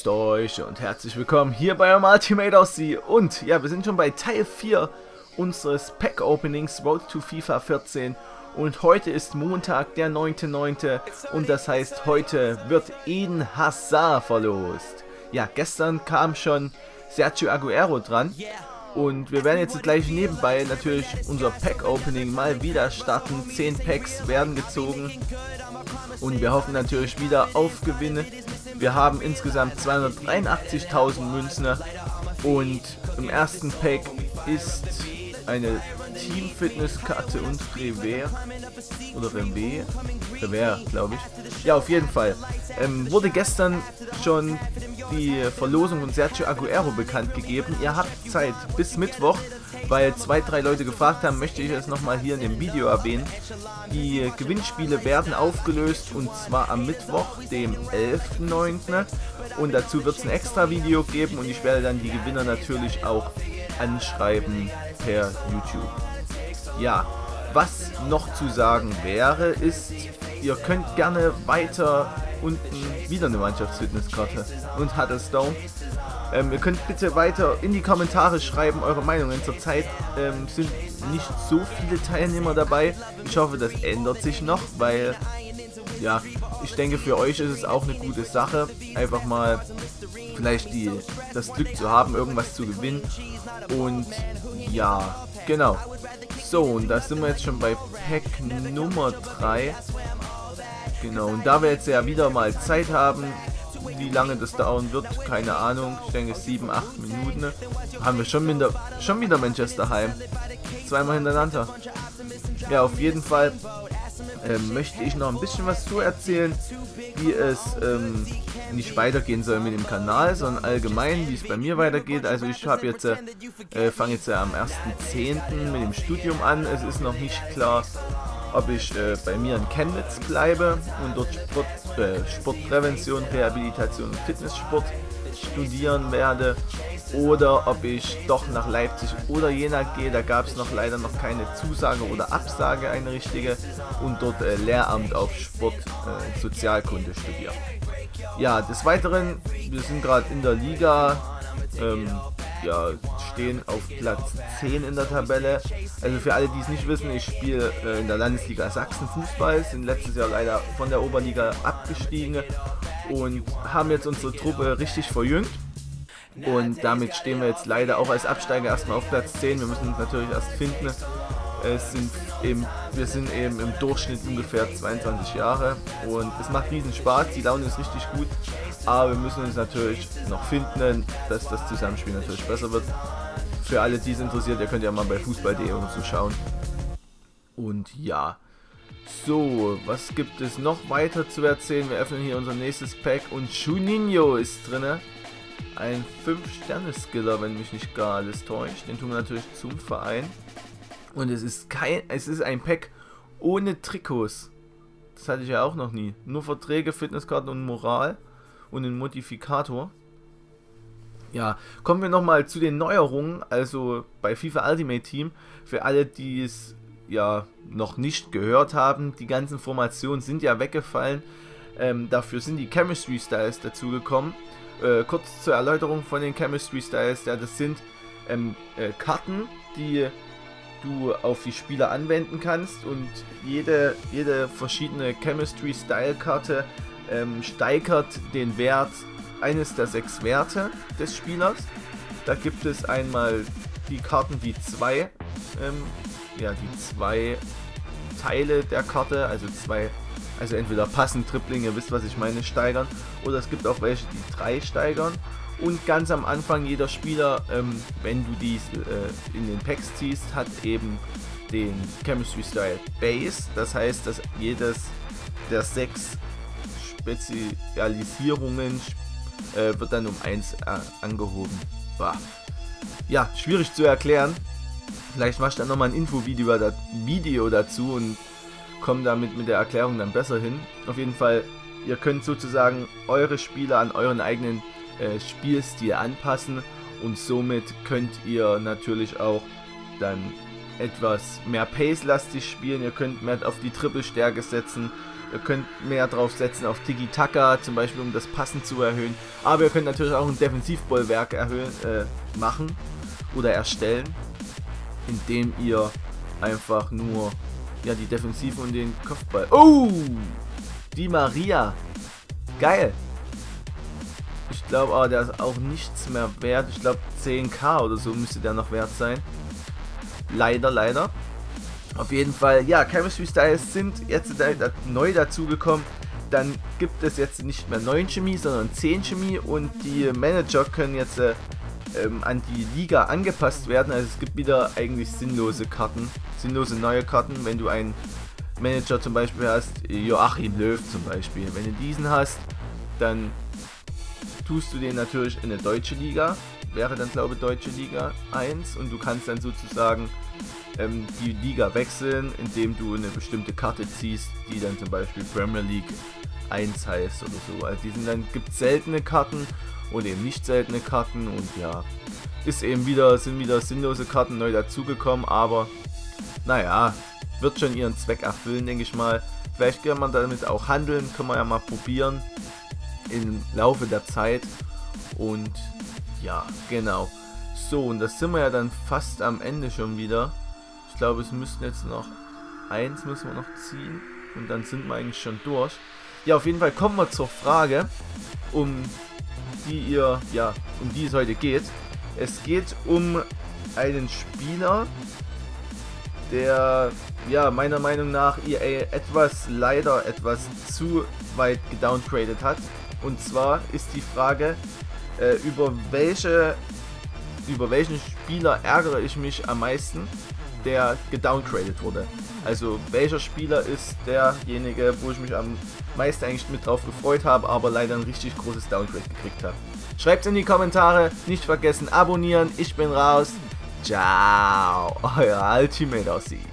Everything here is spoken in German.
Grüßt euch und herzlich willkommen hier bei eurem Ultimate Aussie. Und ja, wir sind schon bei Teil 4 unseres Pack-Openings Road to FIFA 14. Und heute ist Montag, der 9.9. und das heißt, heute wird Eden Hazard verlost. Ja, gestern kam schon Sergio Aguero dran. Und wir werden jetzt gleich nebenbei natürlich unser Pack-Opening mal wieder starten. 10 Packs werden gezogen. Und wir hoffen natürlich wieder auf Gewinne. Wir haben insgesamt 283.000 Münzen. Und im ersten Pack ist eine Team-Fitness-Karte und Revers. Oder Revers, glaube ich. Ja, auf jeden Fall. Wurde gestern schon die Verlosung von Sergio Aguero bekannt gegeben. Ihr habt Zeit bis Mittwoch, weil 2-3 Leute gefragt haben, möchte ich es nochmal hier in dem Video erwähnen. Die Gewinnspiele werden aufgelöst und zwar am Mittwoch, dem 11.9. Und dazu wird es ein extra Video geben und ich werde dann die Gewinner natürlich auch anschreiben per YouTube. Ja, was noch zu sagen wäre, ist, ihr könnt gerne weiter unten wieder eine Mannschaftsfitnesskarte und Huddlestone. Ihr könnt bitte weiter in die Kommentare schreiben eure Meinungen. Zurzeit sind nicht so viele Teilnehmer dabei. Ich hoffe, das ändert sich noch, weil ja, ich denke, für euch ist es auch eine gute Sache, einfach mal vielleicht das Glück zu haben, irgendwas zu gewinnen. Und ja, genau. So, und da sind wir jetzt schon bei Pack Nummer 3. Genau, und da wir jetzt ja wieder mal Zeit haben, wie lange das dauern wird, keine Ahnung, ich denke 7-8 Minuten, haben wir schon wieder Manchester heim. Zweimal hintereinander. Ja, auf jeden Fall möchte ich noch ein bisschen was zu erzählen, wie es nicht weitergehen soll mit dem Kanal, sondern allgemein, wie es bei mir weitergeht. Also ich habe jetzt fange jetzt am 1.10. mit dem Studium an. Es ist noch nicht klar, ob ich bei mir in Chemnitz bleibe und dort Sportprävention, Rehabilitation und Fitnesssport studieren werde oder ob ich doch nach Leipzig oder Jena gehe. Da gab es leider noch keine Zusage oder Absage, eine richtige, und dort Lehramt auf Sport Sozialkunde studieren. Ja, des Weiteren, wir sind gerade in der Liga, ja, stehen auf Platz 10 in der Tabelle. Also für alle, die es nicht wissen, ich spiele in der Landesliga Sachsen Fußball, sind letztes Jahr leider von der Oberliga abgestiegen und haben jetzt unsere Truppe richtig verjüngt. Und damit stehen wir jetzt leider auch als Absteiger erstmal auf Platz 10. Wir müssen uns natürlich erst finden. Wir sind eben im Durchschnitt ungefähr 22 Jahre und es macht riesen Spaß, die Laune ist richtig gut, aber wir müssen uns natürlich noch finden, dass das Zusammenspiel natürlich besser wird. Für alle, die es interessiert, ihr könnt ja mal bei fußball.de oder so schauen. Und ja, so, was gibt es noch weiter zu erzählen? Wir öffnen hier unser nächstes Pack und Juninho ist drin. Ein 5-Sterne-Skiller, wenn mich nicht gar alles täuscht. Den tun wir natürlich zum Verein. Und es ist ein Pack ohne Trikots. Das hatte ich ja auch noch nie. Nur Verträge, Fitnesskarten und Moral und einen Modifikator. Ja, kommen wir nochmal zu den Neuerungen. Also bei FIFA Ultimate Team. Für alle, die es ja noch nicht gehört haben, die ganzen Formationen sind ja weggefallen. Dafür sind die Chemistry Styles dazugekommen. Kurz zur Erläuterung von den Chemistry Styles. Ja, das sind Karten, die du auf die Spieler anwenden kannst, und jede verschiedene Chemistry Style Karte steigert den Wert eines der 6 Werte des Spielers. Da gibt es einmal die Karten, die zwei Teile der Karte, also entweder Passen, Tripling, ihr wisst, was ich meine, steigern, oder es gibt auch welche, die 3 steigern. Und ganz am Anfang, jeder Spieler, wenn du dies in den Packs ziehst, hat eben den Chemistry Style Base. Das heißt, dass jedes der 6 Spezialisierungen wird dann um 1 angehoben. Bah. Ja, schwierig zu erklären. Vielleicht mache ich dann nochmal ein Infovideo dazu und komme damit mit der Erklärung dann besser hin. Auf jeden Fall, ihr könnt sozusagen eure Spieler an euren eigenen Spielstil anpassen und somit könnt ihr natürlich auch dann etwas mehr Pace-lastig spielen. Ihr könnt mehr auf die Trippelstärke setzen, Ihr könnt mehr drauf setzen auf Tiki-Taka, zum Beispiel, um das Passen zu erhöhen. Aber ihr könnt natürlich auch ein Defensivbollwerk machen oder erstellen, indem ihr einfach nur ja, die Defensive und den Kopfball... Oh! Die Maria. Geil. Ich glaube, der ist auch nichts mehr wert. Ich glaube 10.000 oder so müsste der noch wert sein. Leider. Auf jeden Fall, ja, Chemistry Styles sind jetzt neu dazugekommen. Dann gibt es jetzt nicht mehr 9 Chemie, sondern 10 Chemie und die Manager können jetzt an die Liga angepasst werden. Also es gibt wieder eigentlich sinnlose Karten, sinnlose neue Karten. Wenn du einen Manager zum Beispiel hast, Joachim Löw zum Beispiel, wenn du diesen hast, dann tust du den natürlich in eine deutsche Liga, wäre dann glaube ich Deutsche Liga 1 und du kannst dann sozusagen die Liga wechseln, indem du eine bestimmte Karte ziehst, die dann zum Beispiel Premier League 1 heißt oder so. Also gibt es seltene Karten und eben nicht seltene Karten und ja, sind wieder sinnlose Karten neu dazugekommen, aber naja, wird schon ihren Zweck erfüllen, denke ich mal. Vielleicht kann man damit auch handeln, können wir ja mal probieren im Laufe der Zeit und ja, genau. So, und das sind wir ja dann fast am Ende schon wieder. Ich glaube, es müssten jetzt noch eins müssen wir noch ziehen und dann sind wir eigentlich schon durch. Ja, auf jeden Fall kommen wir zur Frage, um die es heute geht. Es geht um einen Spieler, der ja meiner Meinung nach EA leider etwas zu weit gedowngradet hat. Und zwar ist die Frage, über welchen Spieler ärgere ich mich am meisten, der gedowngradet wurde. Also welcher Spieler ist derjenige, wo ich mich am meisten eigentlich mit drauf gefreut habe, aber leider ein richtig großes Downgrade gekriegt habe. Schreibt es in die Kommentare, nicht vergessen abonnieren, ich bin raus. Ciao, euer Ultimate Aussie.